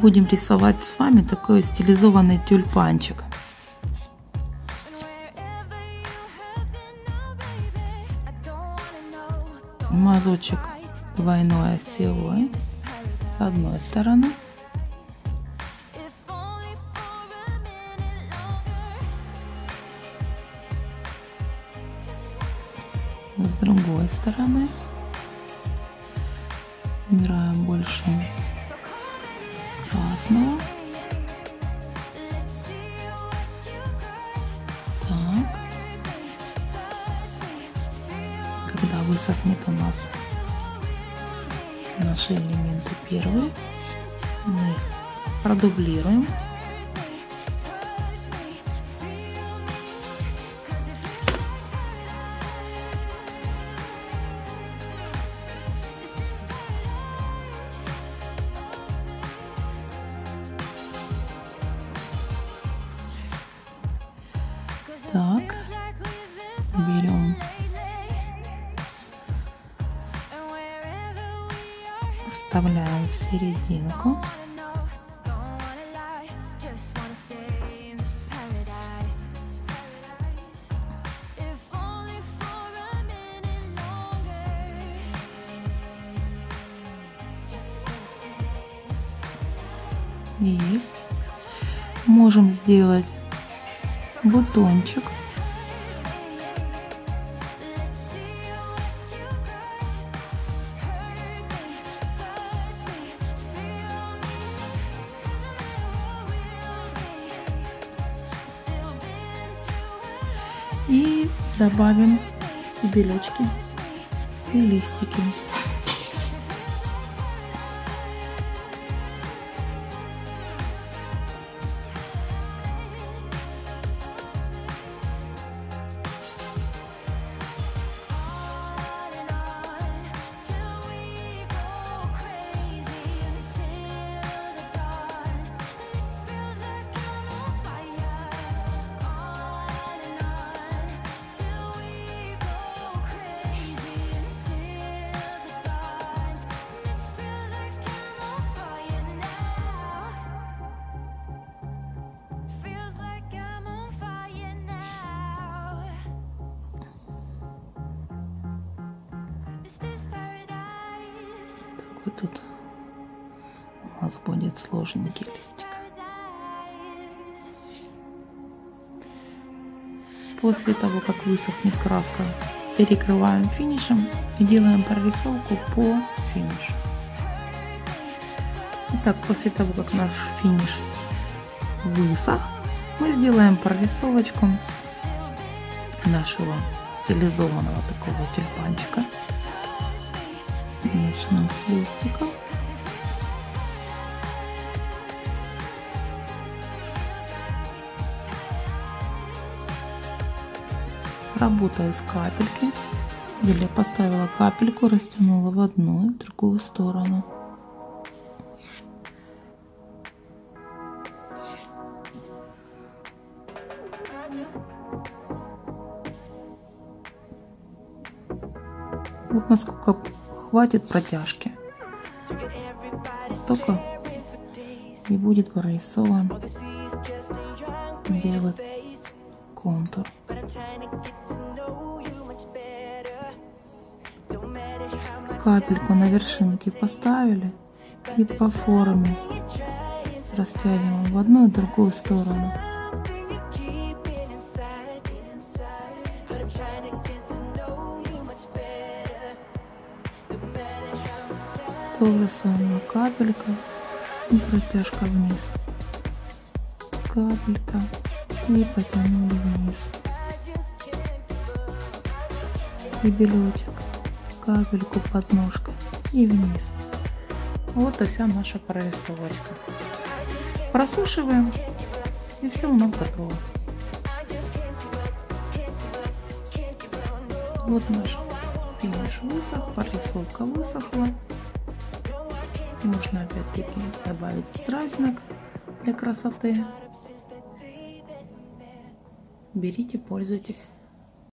будем рисовать с вами такой стилизованный тюльпанчик. Мазочек двойной осевой с одной стороны. С другой стороны. Убираем больше красного. Так. Когда высохнет у нас наши элементы первые, мы их продублируем. Так, берем, вставляем в серединку. Есть. Можем сделать бутончик. И добавим стебелечки и листики. Вот тут у нас будет сложненький листик. После того, как высохнет краска, перекрываем финишем и делаем прорисовку по финишу. Итак, после того, как наш финиш высох, мы сделаем прорисовочку нашего стилизованного такого тюльпанчика. Начнем с листиков. Работаю с капельки. Я поставила капельку, растянула в одну и в другую сторону. Вот насколько хватит протяжки. Только и будет прорисован белый контур. Капельку на вершинке поставили и по форме растягиваем в одну и другую сторону. То же самое, капелька и протяжка вниз. Капелька и потянули вниз. Стебелечек, капельку под ножкой и вниз. Вот и вся наша прорисовочка. Просушиваем, и все у нас готово. Вот наш финиш высох, прорисовка высохла. Можно опять-таки добавить страстник для красоты. Берите, пользуйтесь.